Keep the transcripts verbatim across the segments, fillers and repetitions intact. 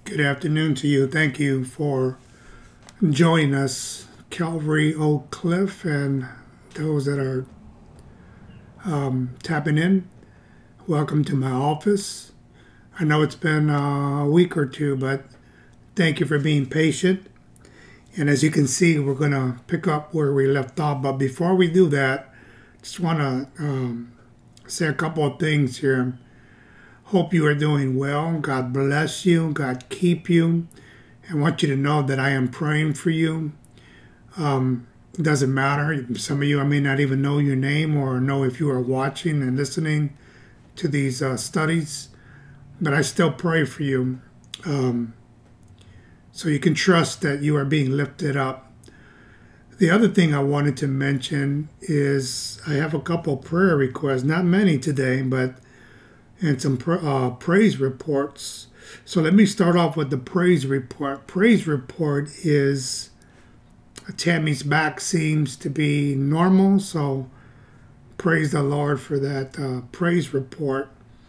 Good afternoon to you. Thank you for joining us, Calvary Oak Cliff, and those that are um, tapping in. Welcome to my office. I know it's been a week or two, but thank you for being patient. And as you can see, we're going to pick up where we left off. But before we do that, just want to um, say a couple of things here. Hope you are doing well. God bless you. God keep you. I want you to know that I am praying for you. Um, it doesn't matter. Some of you, I may not even know your name or know if you are watching and listening to these uh, studies, but I still pray for you. Um, so you can trust that you are being lifted up. The other thing I wanted to mention is I have a couple prayer requests, not many today, but and some uh, praise reports. So let me start off with the praise report. Praise report is Tammy's back seems to be normal, so praise the Lord for that uh, praise report.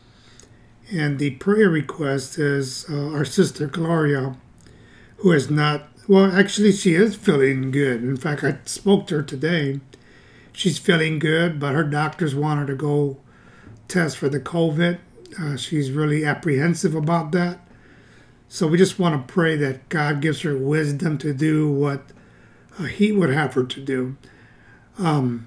And the prayer request is uh, our sister Gloria, who is not, well, actually she is feeling good. In fact, I spoke to her today. She's feeling good, but her doctors want her to go test for the COVID. Uh, she's really apprehensive about that. So we just want to pray that God gives her wisdom to do what uh, he would have her to do. Um,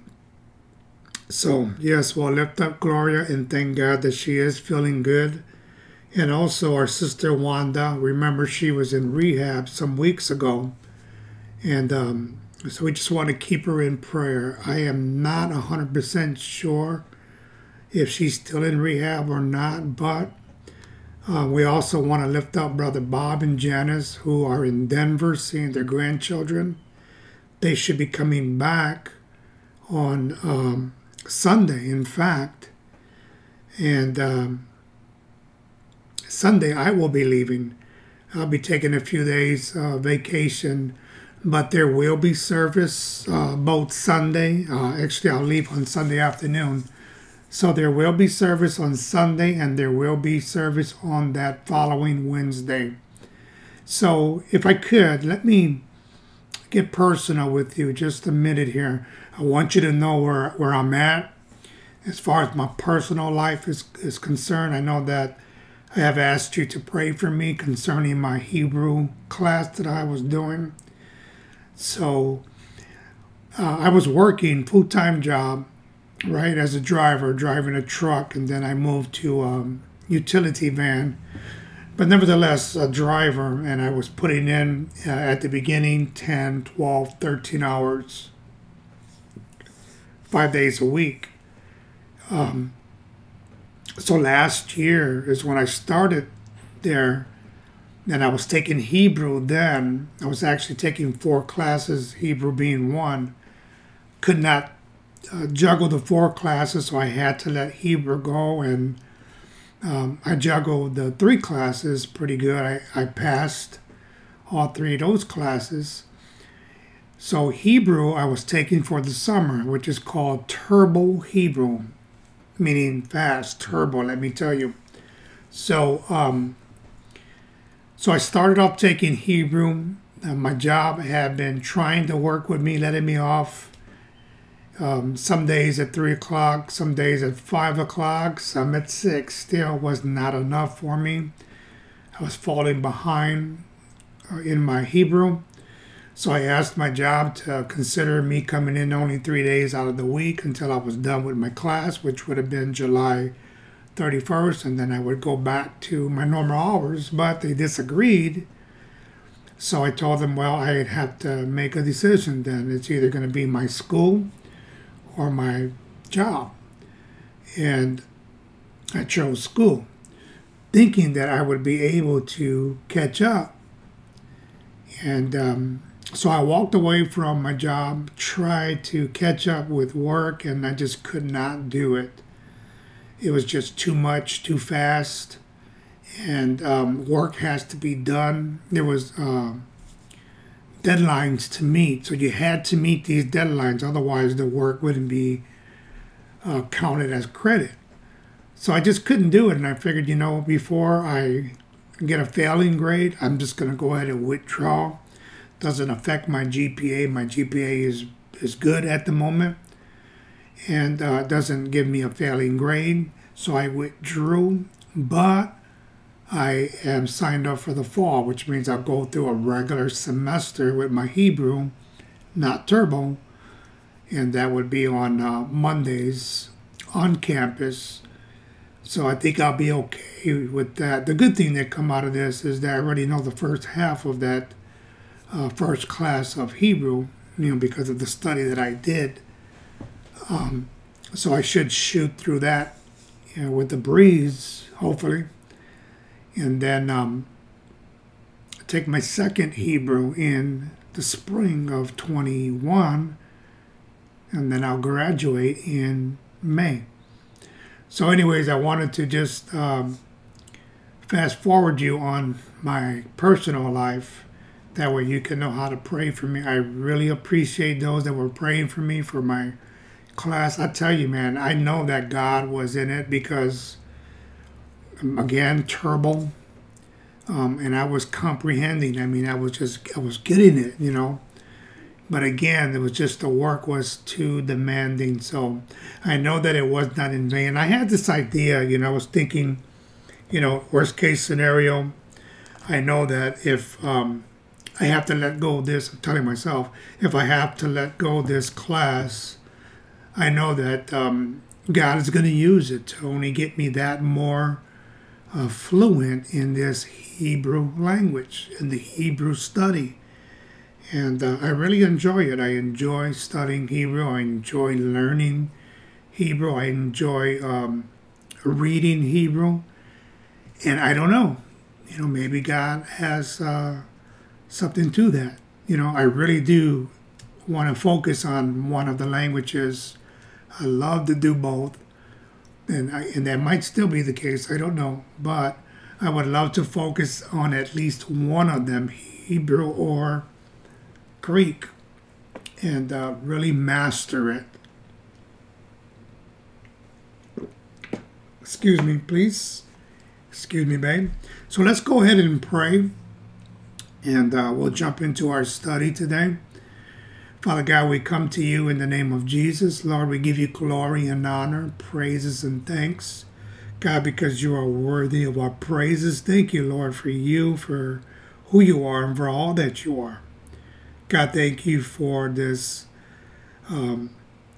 so, yes, we'll lift up Gloria and thank God that she is feeling good. And also our sister Wanda, remember she was in rehab some weeks ago. And um, so we just want to keep her in prayer. I am not one hundred percent sure if she's still in rehab or not, but uh, we also want to lift up Brother Bob and Janice, who are in Denver seeing their grandchildren. They should be coming back on um, Sunday, in fact. And um, Sunday I will be leaving. I'll be taking a few days uh, vacation, but there will be service uh, both Sunday. Uh, actually, I'll leave on Sunday afternoon. So there will be service on Sunday and there will be service on that following Wednesday. So if I could, let me get personal with you just a minute here. I want you to know where, where I'm at as far as my personal life is, is concerned. I know that I have asked you to pray for me concerning my Hebrew class that I was doing. So uh, I was working full-time job, right, as a driver, driving a truck, and then I moved to a um, utility van. But nevertheless, a driver, and I was putting in, uh, at the beginning, ten, twelve, thirteen hours, five days a week. Um, so last year is when I started there, and I was taking Hebrew then. I was actually taking four classes, Hebrew being one. Could not Uh, juggle the four classes, so I had to let Hebrew go, and um, I juggled the three classes pretty good. I, I passed all three of those classes. So Hebrew I was taking for the summer, which is called Turbo Hebrew, meaning fast, turbo, let me tell you. So, um, so I started off taking Hebrew. Uh, my job had been trying to work with me, letting me off Um, some days at three o'clock, some days at five o'clock, some at six. Still was not enough for me. I was falling behind uh, in my Hebrew. So I asked my job to consider me coming in only three days out of the week until I was done with my class, which would have been July thirty-first, and then I would go back to my normal hours, but they disagreed. So I told them, well, I'd have to make a decision then. It's either going to be my school or my job. And I chose school, thinking that I would be able to catch up. And um, so I walked away from my job, tried to catch up with work, and I just could not do it. It was just too much, too fast, and um, work has to be done. There was uh, deadlines to meet, so you had to meet these deadlines, otherwise the work wouldn't be uh, counted as credit. So I just couldn't do it, and I figured, you know, before I get a failing grade, I'm just going to go ahead and withdraw. Doesn't affect my G P A. My G P A is, is good at the moment, and uh, doesn't give me a failing grade. So I withdrew, but I am signed up for the fall, which means I'll go through a regular semester with my Hebrew, not Turbo, and that would be on uh, Mondays on campus. So I think I'll be okay with that. The good thing that come out of this is that I already know the first half of that uh, first class of Hebrew, you know, because of the study that I did. Um, so I should shoot through that, you know, with the breeze, hopefully. And then um, take my second Hebrew in the spring of twenty-one, and then I'll graduate in May. So anyways, I wanted to just um, fast forward you on my personal life. That way you can know how to pray for me. I really appreciate those that were praying for me for my class. I tell you, man, I know that God was in it because, again, Turbo, um, and I was comprehending. I mean, I was just, I was getting it, you know. But again, it was just the work was too demanding. So I know that it was not in vain. I had this idea, you know, I was thinking, you know, worst case scenario, I know that if um, I have to let go of this, I'm telling myself, if I have to let go of this class, I know that um, God is going to use it to only get me that more uh, fluent in this Hebrew language, in the Hebrew study. And uh, I really enjoy it. I enjoy studying Hebrew. I enjoy learning Hebrew. I enjoy um, reading Hebrew. And I don't know, you know, maybe God has uh, something to that. You know, I really do want to focus on one of the languages. I love to do both. And, I, and that might still be the case. I don't know. But I would love to focus on at least one of them, Hebrew or Greek, and uh, really master it. Excuse me, please. Excuse me, babe. So let's go ahead and pray, and uh, we'll jump into our study today. Father God, we come to you in the name of Jesus. Lord, we give you glory and honor, praises and thanks. God, because you are worthy of our praises. Thank you, Lord, for you, for who you are, and for all that you are. God, thank you for this um,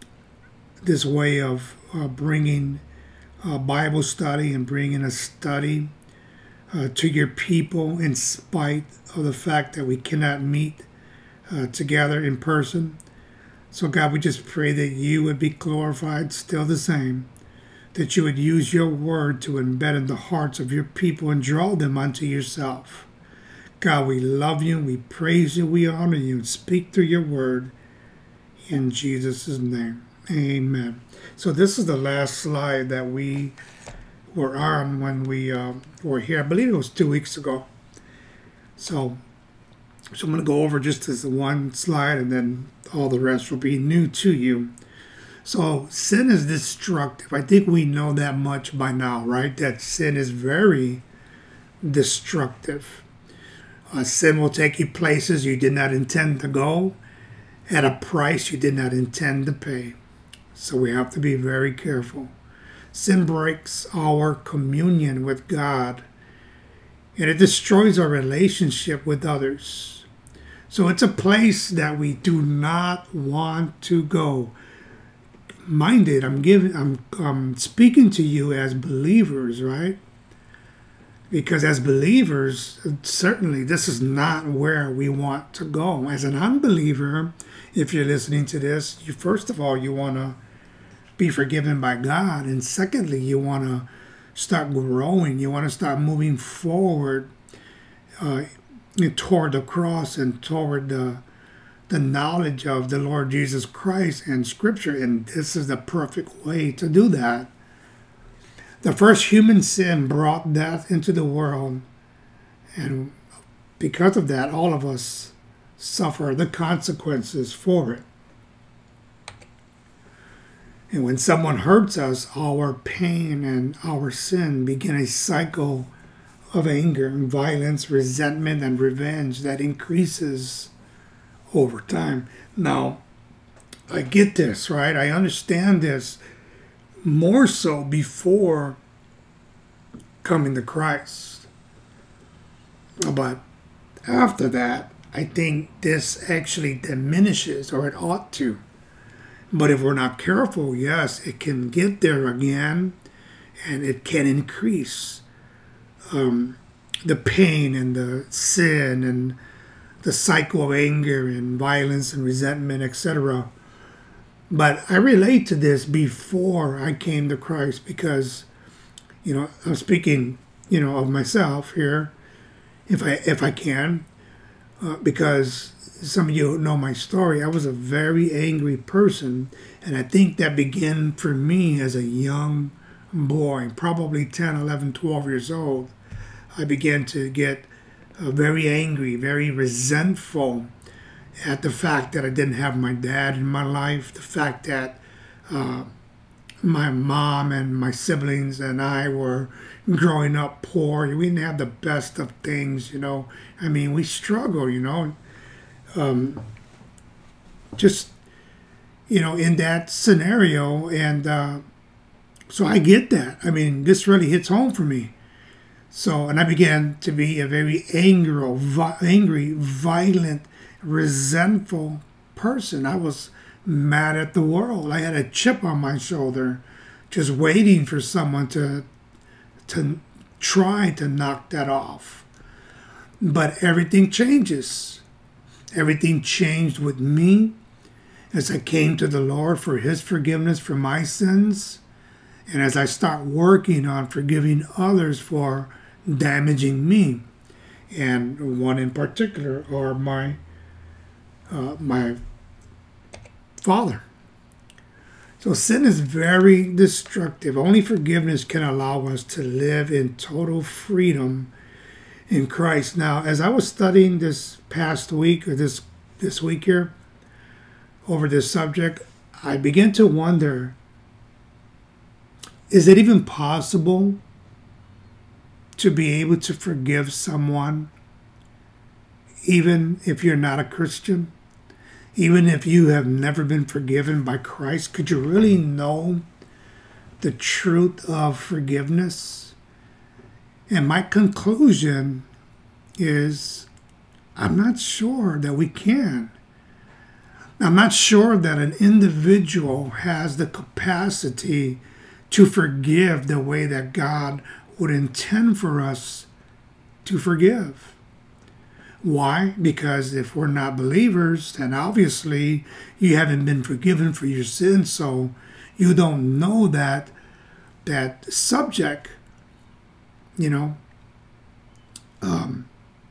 this way of uh, bringing uh, Bible study and bringing a study uh, to your people in spite of the fact that we cannot meet uh, together in person. So God, we just pray that you would be glorified still the same, that you would use your word to embed in the hearts of your people and draw them unto yourself. God, we love you, we praise you, we honor you, and speak through your word in Jesus' name. Amen. So this is the last slide that we were on when we uh, were here. I believe it was two weeks ago. So, so I'm going to go over just this one slide, and then all the rest will be new to you. So sin is destructive. I think we know that much by now, right? That sin is very destructive. Uh, sin will take you places you did not intend to go at a price you did not intend to pay. So we have to be very careful. Sin breaks our communion with God, and it destroys our relationship with others. So it's a place that we do not want to go. Mind it, I'm giving, I'm, I'm speaking to you as believers, right? Because as believers, certainly this is not where we want to go. As an unbeliever, if you're listening to this, you first of all, you want to be forgiven by God. And secondly, you want to start growing. You want to start moving forward uh, toward the cross and toward the, the knowledge of the Lord Jesus Christ and Scripture. And this is the perfect way to do that. The first human sin brought death into the world, and because of that, all of us suffer the consequences for it. And when someone hurts us, our pain and our sin begin a cycle of anger and violence, resentment, and revenge that increases over time. Now, I get this, right? I understand this more so before coming to Christ. But after that, I think this actually diminishes, or it ought to. But if we're not careful, yes, it can get there again, and it can increase um, the pain and the sin and the cycle of anger and violence and resentment, et cetera. But I relate to this before I came to Christ because, you know, I'm speaking, you know, of myself here, if I if I can, uh, because some of you know my story. I was a very angry person, and I think that began for me as a young boy, probably ten, eleven, twelve years old. I began to get uh, very angry, very resentful at the fact that I didn't have my dad in my life, the fact that uh, my mom and my siblings and I were growing up poor. We didn't have the best of things, you know. I mean, we struggled, you know. Um, just, you know, in that scenario. And uh, so I get that. I mean, this really hits home for me. So, and I began to be a very angry, vi angry, violent, resentful person. I was mad at the world. I had a chip on my shoulder, just waiting for someone to to try to knock that off. But everything changes. Everything changed with me as I came to the Lord for His forgiveness for my sins, and as I start working on forgiving others for damaging me, and one in particular, or my uh, my father. So sin is very destructive. Only forgiveness can allow us to live in total freedom in Christ. Now, as I was studying this past week, or this this week here, over this subject, I began to wonder, is it even possible to be able to forgive someone, even if you're not a Christian? Even if you have never been forgiven by Christ, could you really know the truth of forgiveness? And my conclusion is, I'm not sure that we can. I'm not sure that an individual has the capacity to forgive the way that God would intend for us to forgive. Why? Because if we're not believers, then obviously you haven't been forgiven for your sins, so you don't know that that subject, you know. Um,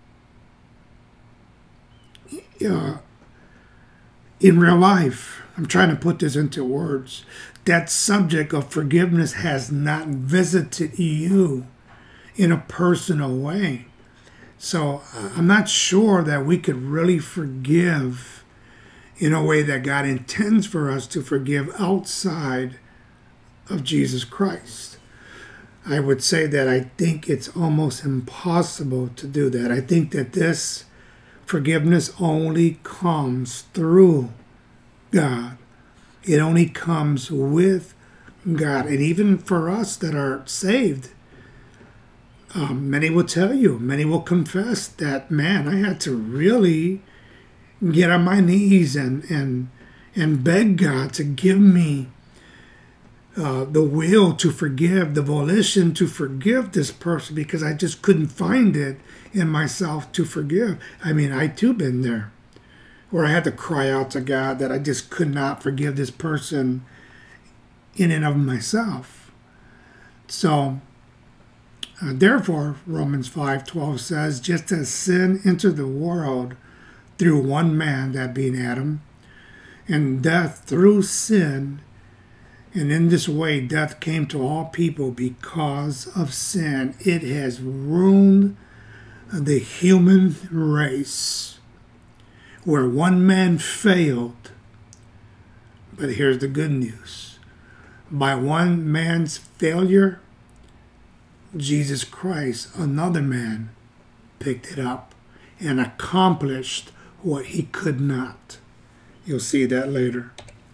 uh, in real life, I'm trying to put this into words, that subject of forgiveness has not visited you in a personal way. So I'm not sure that we could really forgive in a way that God intends for us to forgive outside of Jesus Christ. I would say that I think it's almost impossible to do that. I think that this forgiveness only comes through God. It only comes with God. And even for us that are saved, Um, many will tell you, many will confess that, man, I had to really get on my knees and and and beg God to give me uh, the will to forgive, the volition to forgive this person, because I just couldn't find it in myself to forgive. I mean, I too been there, where I had to cry out to God that I just could not forgive this person in and of myself. So, Uh, therefore, Romans five twelve says, just as sin entered the world through one man, that being Adam, and death through sin, and in this way death came to all people because of sin. It has ruined the human race, where one man failed. But here's the good news. By one man's failure, Jesus Christ, another man, picked it up and accomplished what he could not. You'll see that later.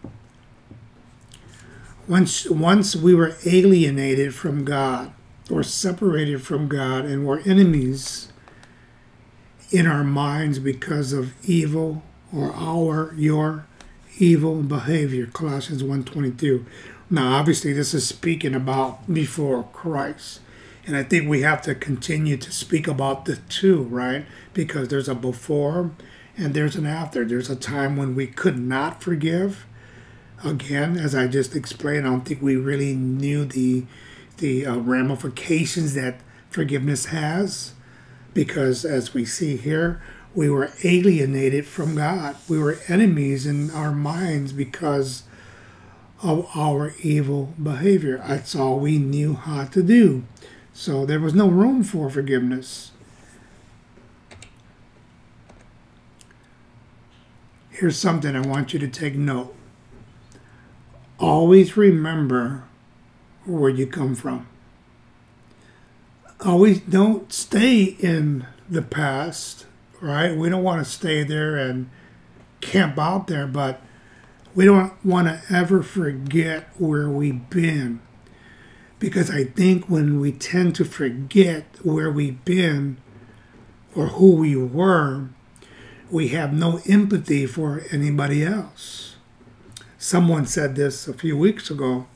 Once, once we were alienated from God, or separated from God, and were enemies in our minds because of evil, or our, your evil behavior, Colossians one twenty-two. Now, obviously, this is speaking about before Christ. And I think we have to continue to speak about the two, right? Because there's a before and there's an after. There's a time when we could not forgive. Again, as I just explained, I don't think we really knew the the uh, ramifications that forgiveness has. Because as we see here, we were alienated from God. We were enemies in our minds because of our evil behavior. That's all we knew how to do. So there was no room for forgiveness. Here's something I want you to take note. Always remember where you come from. Always don't stay in the past, right? We don't want to stay there and camp out there, but we don't want to ever forget where we've been. Because I think when we tend to forget where we've been or who we were, we have no empathy for anybody else. Someone said this a few weeks ago.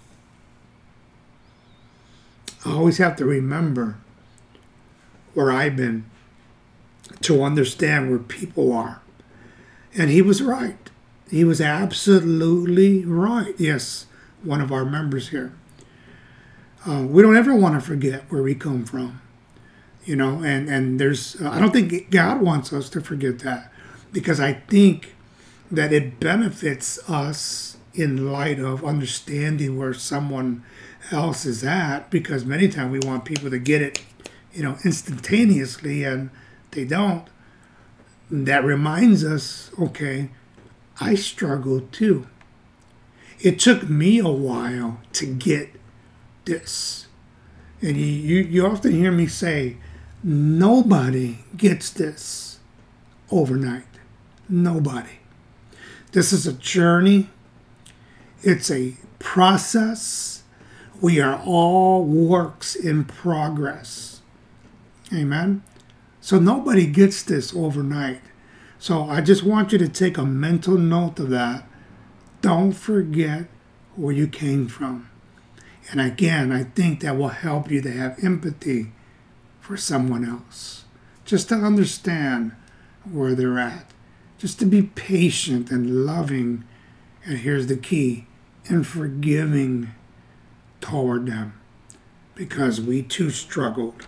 I always have to remember where I've been to understand where people are. And he was right. He was absolutely right. Yes, one of our members here. Uh, we don't ever want to forget where we come from, you know, and, and there's, uh, I don't think God wants us to forget that, because I think that it benefits us in light of understanding where someone else is at, because many times we want people to get it, you know, instantaneously, and they don't. That reminds us, okay, I struggled too. It took me a while to get this. And you, you, you often hear me say, nobody gets this overnight. Nobody. This is a journey. It's a process. We are all works in progress. Amen. So nobody gets this overnight. So I just want you to take a mental note of that. Don't forget where you came from. And again, I think that will help you to have empathy for someone else. Just to understand where they're at. Just to be patient and loving. And here's the key, and forgiving toward them. Because we too struggled.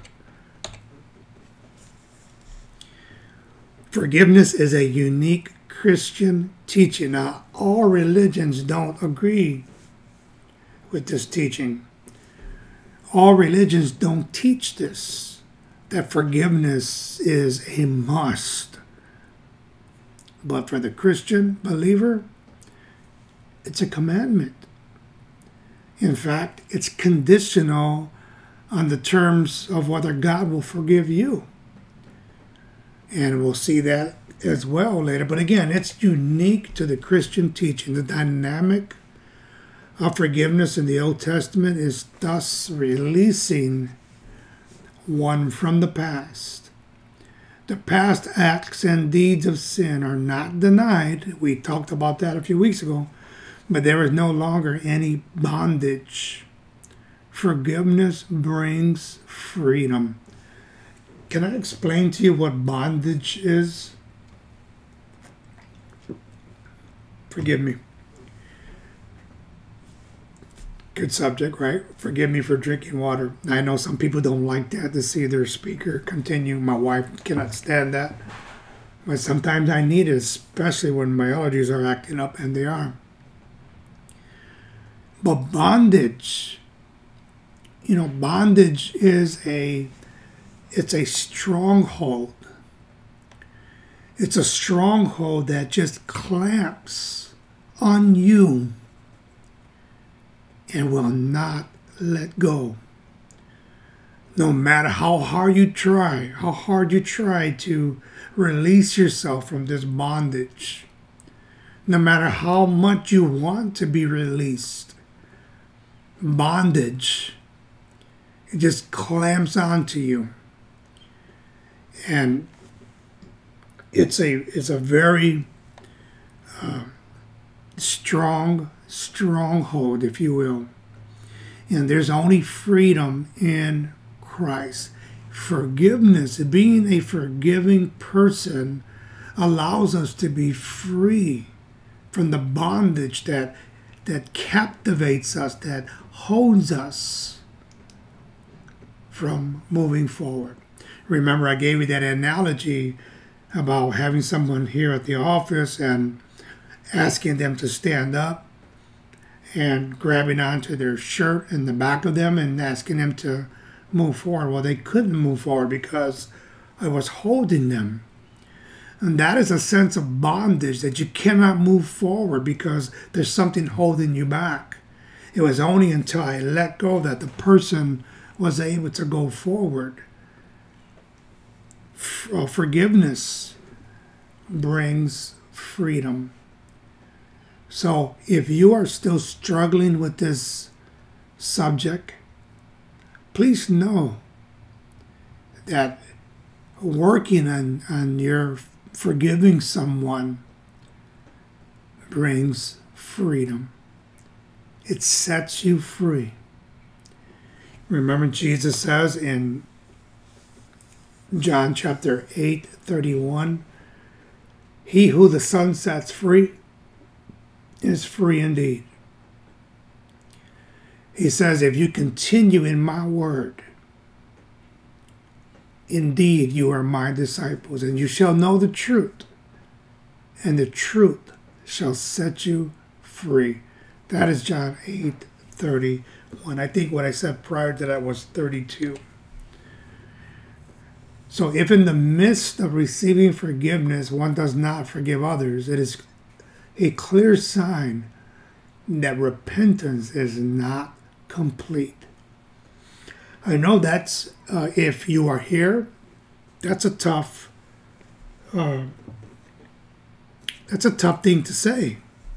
Forgiveness is a unique Christian teaching. Now, all religions don't agree with this teaching. All religions don't teach this, that forgiveness is a must. But for the Christian believer, it's a commandment. In fact, it's conditional on the terms of whether God will forgive you. And we'll see that as well later. But again, it's unique to the Christian teaching. The dynamic of forgiveness in the Old Testament is thus releasing one from the past. The past acts and deeds of sin are not denied. We talked about that a few weeks ago. But there is no longer any bondage. Forgiveness brings freedom. Can I explain to you what bondage is? Forgive me. Good subject, right? Forgive me for drinking water. I know some people don't like that, to see their speaker continue. My wife cannot stand that. But sometimes I need it, especially when my allergies are acting up, and they are. But bondage, you know, bondage is a, it's a stronghold. It's a stronghold that just clamps on you and will not let go. No matter how hard you try, how hard you try to release yourself from this bondage, no matter how much you want to be released, bondage, it just clamps onto you. And it's a it's a very uh, strong stronghold, if you will. And there's only freedom in Christ. Forgiveness, being a forgiving person, allows us to be free from the bondage that that captivates us, that holds us from moving forward. Remember, I gave you that analogy about having someone here at the office and asking them to stand up and grabbing onto their shirt in the back of them and asking them to move forward. Well, they couldn't move forward because I was holding them. And that is a sense of bondage, that you cannot move forward because there's something holding you back. It was only until I let go that the person was able to go forward. Forgiveness brings freedom. So if you are still struggling with this subject, please know that working on, on your forgiving someone brings freedom. It sets you free. Remember, Jesus says in John chapter eight, thirty-one, he who the Son sets free is free indeed. He says, if you continue in my word, indeed you are my disciples, and you shall know the truth, and the truth shall set you free. That is John eight, thirty-one. I think what I said prior to that was thirty-two. So if in the midst of receiving forgiveness one does not forgive others, it is a clear sign that repentance is not complete. I know that's, uh, if you are here, that's a tough, uh, that's a tough thing to say.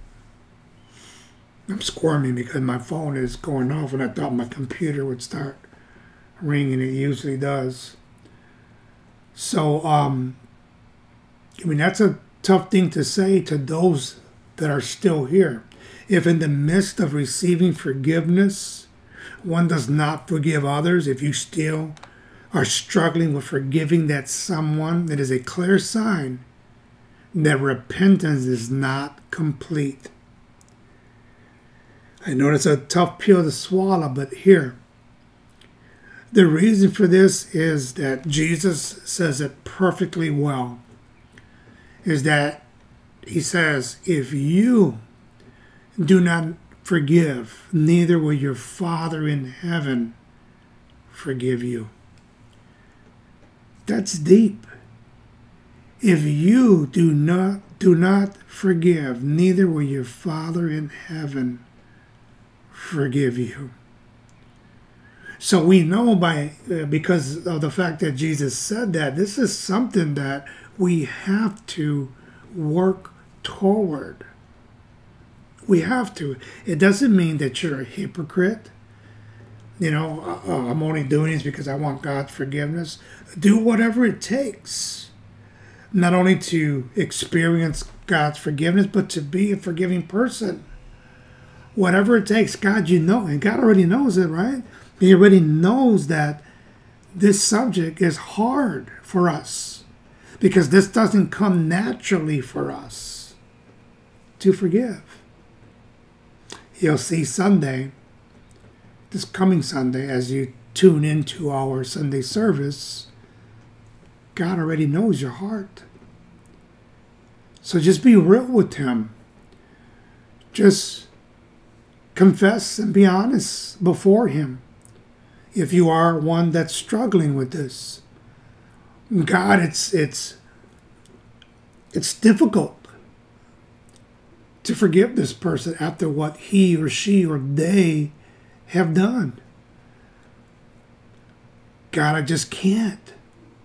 I'm squirming because my phone is going off and I thought my computer would start ringing. It usually does. So, um, I mean, that's a tough thing to say to those that are still here. If in the midst of receiving forgiveness, one does not forgive others, if you still are struggling with forgiving that someone, it is a clear sign that repentance is not complete. I know it's a tough pill to swallow, but here, the reason for this is that Jesus says it perfectly well, is that he says, if you do not forgive, neither will your Father in heaven forgive you. That's deep. If you do not do not forgive, neither will your Father in heaven forgive you. So we know by uh, because of the fact that Jesus said that, this is something that we have to work toward. We have to. It doesn't mean that you're a hypocrite. You know, uh, I'm only doing this because I want God's forgiveness. Do whatever it takes, not only to experience God's forgiveness, but to be a forgiving person. Whatever it takes, God, you know, and God already knows it, right? He already knows that this subject is hard for us because this doesn't come naturally for us to forgive. You'll see Sunday, this coming Sunday, as you tune into our Sunday service, God already knows your heart. So just be real with Him. Just confess and be honest before Him. If you are one that's struggling with this, God, it's it's it's difficult to forgive this person after what he or she or they have done. God, I just can't.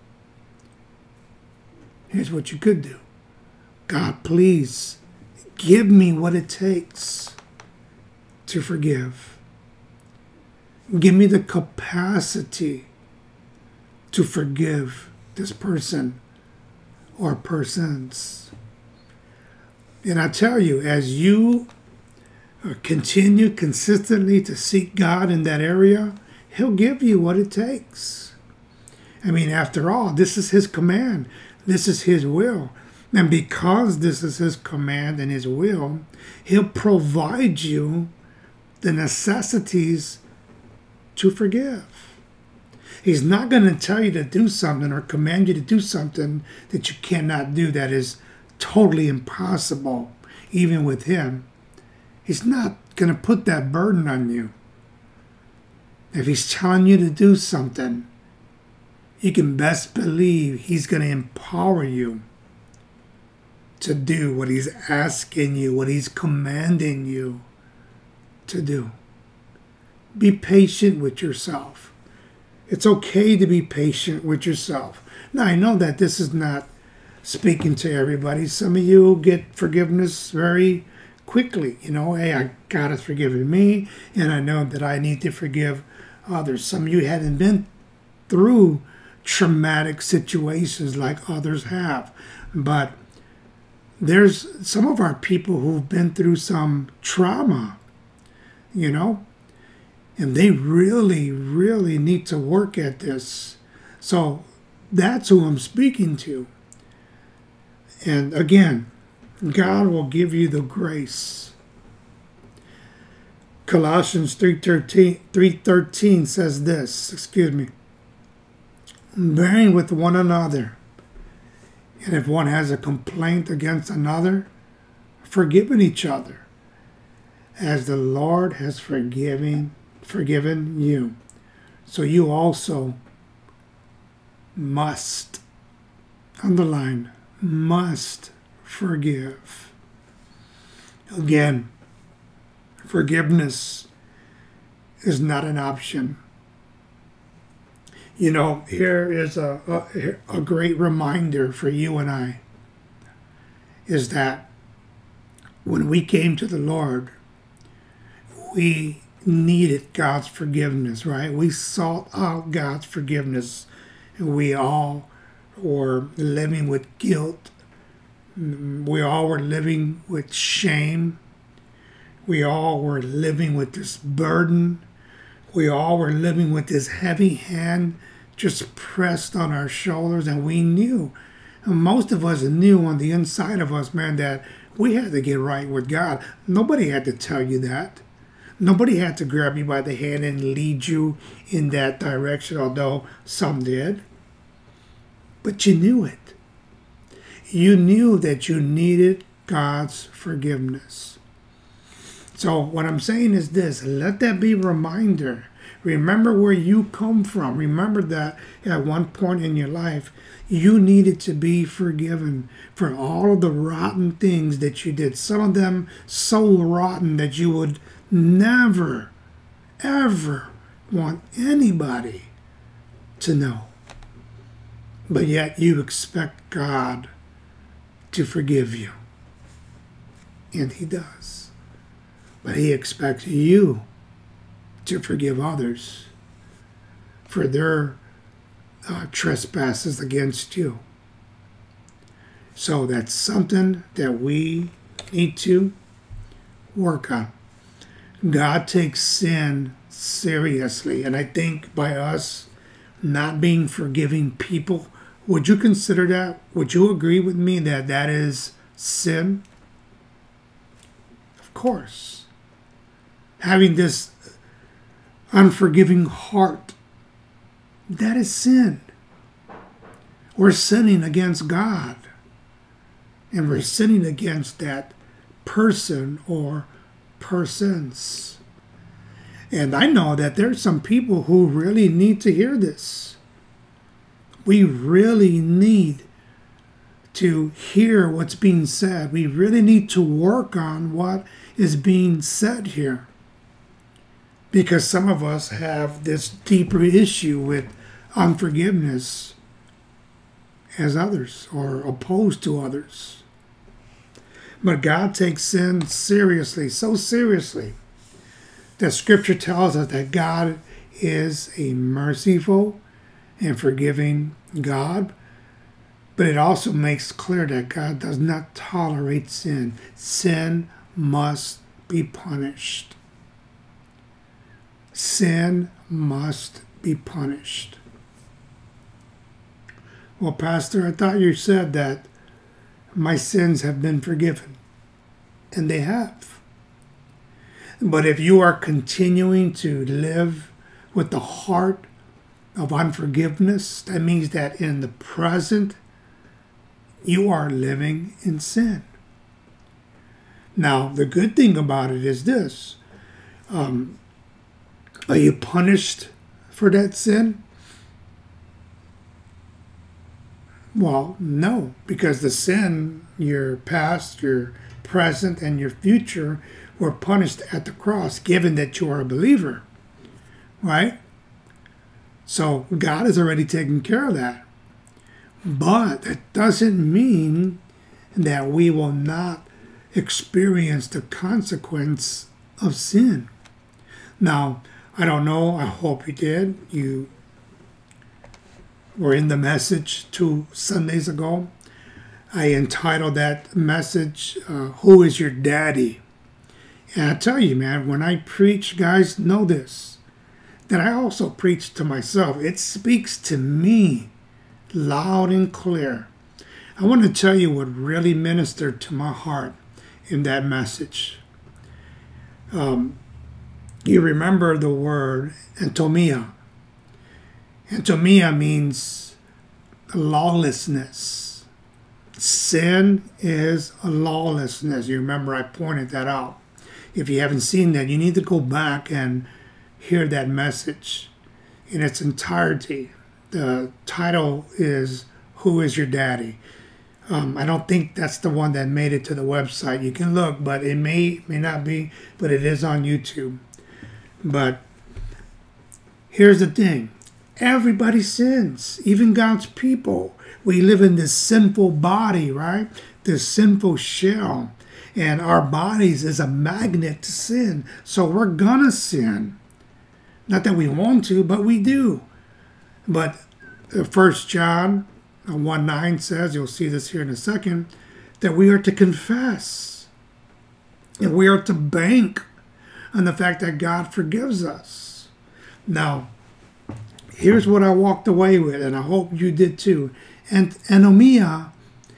Here's what you could do. God, please give me what it takes to forgive. Give me the capacity to forgive this person or persons. And I tell you, as you continue consistently to seek God in that area, He'll give you what it takes. I mean, after all, this is His command. This is His will. And because this is His command and His will, He'll provide you the necessities to forgive. He's not going to tell you to do something or command you to do something that you cannot do, that is totally impossible, even with Him. He's not going to put that burden on you. If He's telling you to do something, you can best believe He's going to empower you to do what He's asking you, what He's commanding you to do. Be patient with yourself. It's okay to be patient with yourself. Now, I know that this is not speaking to everybody. Some of you get forgiveness very quickly. You know, hey, I, God has forgiven me, and I know that I need to forgive others. Some of you haven't been through traumatic situations like others have. But there's some of our people who've been through some trauma, you know, and they really, really need to work at this. So that's who I'm speaking to. And again, God will give you the grace. Colossians three thirteen says this, excuse me, bearing with one another. And if one has a complaint against another, forgiving each other, as the Lord has forgiven, forgiven you. So you also must, underline, must forgive. Again, forgiveness is not an option. You know, here is a, a, a great reminder for you and I, is that when we came to the Lord, we needed God's forgiveness, right? We sought out God's forgiveness. And we all were living with guilt. We all were living with shame. We all were living with this burden. We all were living with this heavy hand just pressed on our shoulders, and we knew, and most of us knew on the inside of us, man, that we had to get right with God. Nobody had to tell you that. Nobody had to grab you by the hand and lead you in that direction, although some did. But you knew it. You knew that you needed God's forgiveness. So what I'm saying is this, let that be a reminder. Remember where you come from. Remember that at one point in your life, you needed to be forgiven for all of the rotten things that you did. Some of them so rotten that you would never, ever want anybody to know. But yet you expect God to forgive you. And He does. But He expects you to forgive others for their uh, trespasses against you. So that's something that we need to work on. God takes sin seriously, and I think by us not being forgiving people, would you consider that? Would you agree with me that that is sin? Of course. Having this unforgiving heart, that is sin. We're sinning against God, and we're sinning against that person or persons. And I know that there's some people who really need to hear this. We really need to hear what's being said. We really need to work on what is being said here. Because some of us have this deeper issue with unforgiveness as others or opposed to others. But God takes sin seriously, so seriously, that Scripture tells us that God is a merciful and forgiving God. But it also makes clear that God does not tolerate sin. Sin must be punished. Sin must be punished. Well, Pastor, I thought you said that my sins have been forgiven. And they have. But if you are continuing to live with the heart of unforgiveness, that means that in the present, you are living in sin. Now, the good thing about it is this. Um, are you punished for that sin? Well, no, because the sin, your past, your present, and your future were punished at the cross, given that you are a believer. Right? So God has already taken care of that. But that doesn't mean that we will not experience the consequence of sin. Now, I don't know, I hope you did. You were in the message two Sundays ago. I entitled that message, uh, Who is Your Daddy? And I tell you, man, when I preach, guys, know this, that I also preach to myself. It speaks to me loud and clear. I want to tell you what really ministered to my heart in that message. Um, you remember the word entomia. Entomia means lawlessness. Sin is a lawlessness. You remember I pointed that out. If you haven't seen that, you need to go back and hear that message in its entirety. The title is Who is Your Daddy? Um, I don't think that's the one that made it to the website. You can look, but it may may not be, but it is on YouTube. But here's the thing. Everybody sins, even God's people. We live in this sinful body, right? This sinful shell. And our bodies is a magnet to sin. So we're gonna sin. Not that we want to, but we do. But First John one nine says, you'll see this here in a second, that we are to confess. And we are to bank on the fact that God forgives us. Now, here's what I walked away with, and I hope you did too. And anomia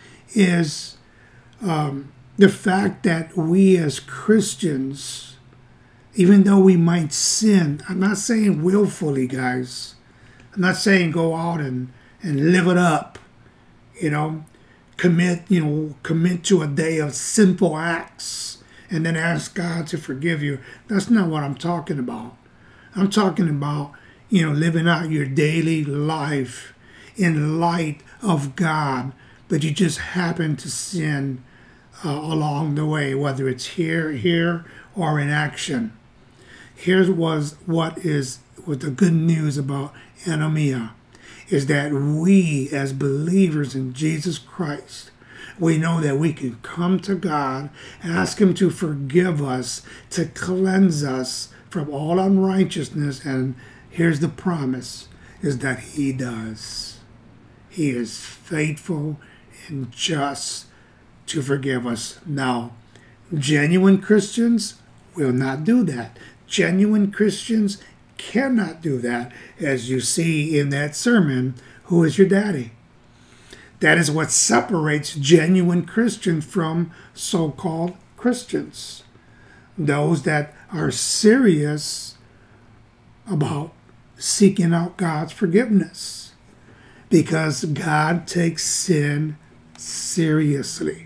is um, the fact that we as Christians, even though we might sin, I'm not saying willfully, guys. I'm not saying go out and, and live it up, you know, commit, you know, commit to a day of sinful acts and then ask God to forgive you. That's not what I'm talking about. I'm talking about, you know, living out your daily life in light of God, but you just happen to sin uh, along the way, whether it's here, here, or in action. Here's was what is what the good news about anomia is that we as believers in Jesus Christ, we know that we can come to God, ask Him to forgive us, to cleanse us from all unrighteousness, and here's the promise, is that He does. He is faithful and just to forgive us. Now, genuine Christians will not do that. Genuine Christians cannot do that, as you see in that sermon, Who is Your Daddy? That is what separates genuine Christians from so-called Christians. Those that are serious about seeking out God's forgiveness. Because God takes sin seriously.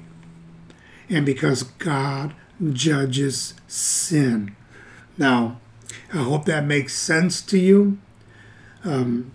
And because God judges sin. Now, I hope that makes sense to you. Um,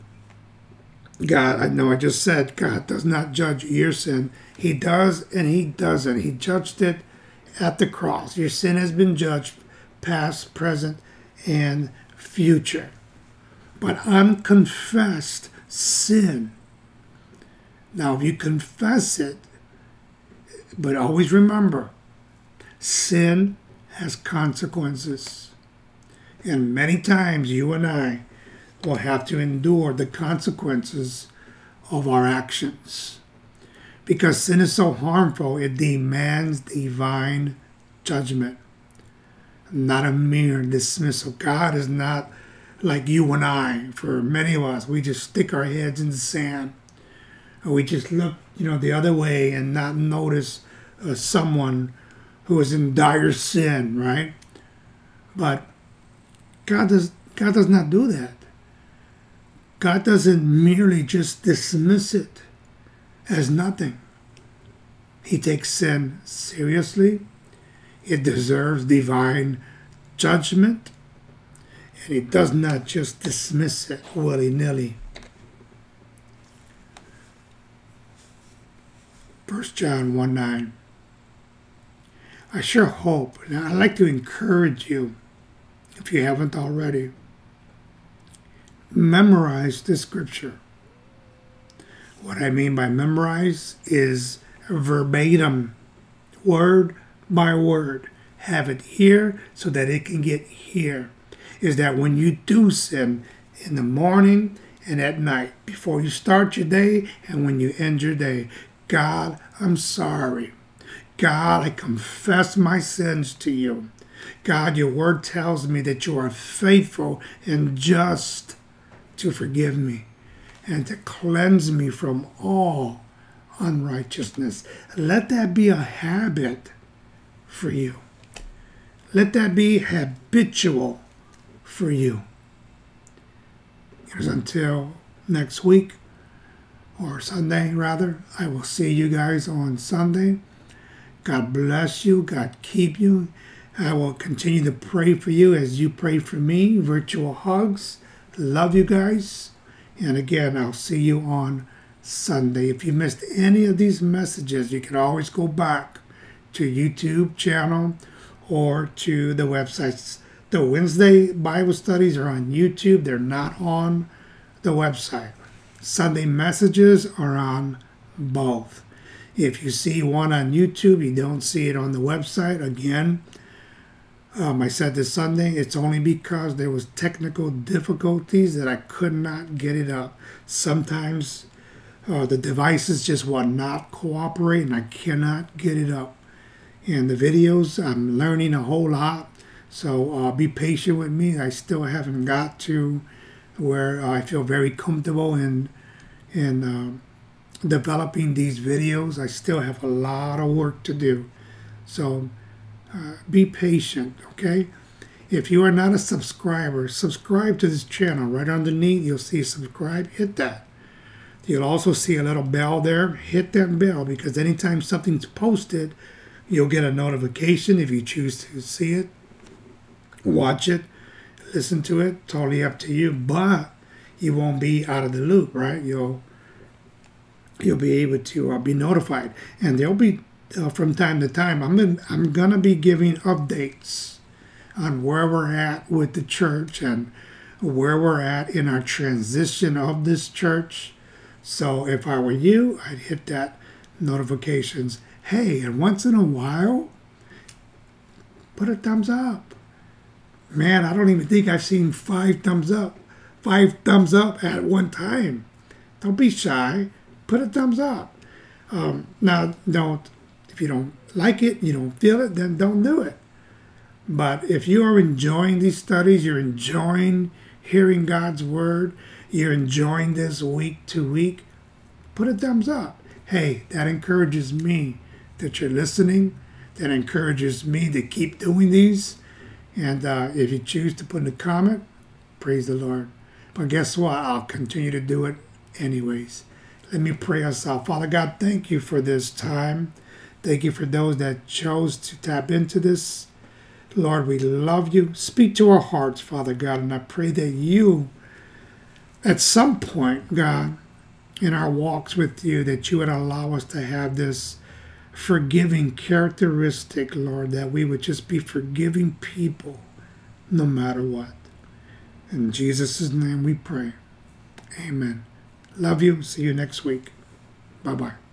God, I know I just said God does not judge your sin. He does and He doesn't. He judged it at the cross. Your sin has been judged past, present, and future. But unconfessed sin. Now, if you confess it, but always remember, sin has consequences. And many times you and I will have to endure the consequences of our actions. Because sin is so harmful, it demands divine judgment, not a mere dismissal. God is not like you and I. For many of us, we just stick our heads in the sand. Or we just look, you know, the other way and not notice uh, someone who is in dire sin, right? But God does, God does not do that. God doesn't merely just dismiss it as nothing. He takes sin seriously. It deserves divine judgment. And he does not just dismiss it willy-nilly. First John one nine. I sure hope, and I'd like to encourage you, if you haven't already, memorize this scripture. What I mean by memorize is verbatim, word by word. Have it here so that it can get here. Is that when you do sin in the morning and at night, before you start your day and when you end your day, God, I'm sorry. God, I confess my sins to you. God, your word tells me that you are faithful and just to forgive me and to cleanse me from all unrighteousness. Let that be a habit for you. Let that be habitual for you. Because until next week, or Sunday rather, I will see you guys on Sunday. God bless you. God keep you. I will continue to pray for you as you pray for me. Virtual hugs. Love you guys. And again, I'll see you on Sunday. If you missed any of these messages, you can always go back to YouTube channel or to the websites. The Wednesday Bible studies are on YouTube. They're not on the website. Sunday messages are on both. If you see one on YouTube, you don't see it on the website. Again, um, I said this Sunday, it's only because there was technical difficulties that I could not get it up. Sometimes uh, the devices just will not cooperate and I cannot get it up. And the videos, I'm learning a whole lot. So uh, be patient with me. I still haven't got to where I feel very comfortable in in uh, developing these videos. I still have a lot of work to do. So uh, be patient, okay? If you are not a subscriber, subscribe to this channel. Right underneath, you'll see subscribe. Hit that. You'll also see a little bell there. Hit that bell because anytime something's posted, you'll get a notification if you choose to see it, watch it, listen to it, totally up to you, but you won't be out of the loop, right? You'll you'll be able to uh, be notified, and there'll be uh, from time to time. I'm in, I'm gonna be giving updates on where we're at with the church and where we're at in our transition of this church. So if I were you, I'd hit that notifications. Hey, and once in a while, put a thumbs up. Man, I don't even think I've seen five thumbs up. Five thumbs up at one time. Don't be shy. Put a thumbs up. Um, now, don't, if you don't like it, you don't feel it, then don't do it. But if you are enjoying these studies, you're enjoying hearing God's word, you're enjoying this week to week, put a thumbs up. Hey, that encourages me that you're listening. That encourages me to keep doing these. And uh, if you choose to put in a comment, praise the Lord. But guess what? I'll continue to do it anyways. Let me pray us out. Father God, thank you for this time. Thank you for those that chose to tap into this. Lord, we love you. Speak to our hearts, Father God, and I pray that you, at some point, God, in our walks with you, that you would allow us to have this forgiving characteristic, Lord, that we would just be forgiving people no matter what. In Jesus' name we pray. Amen. Love you. See you next week. Bye bye.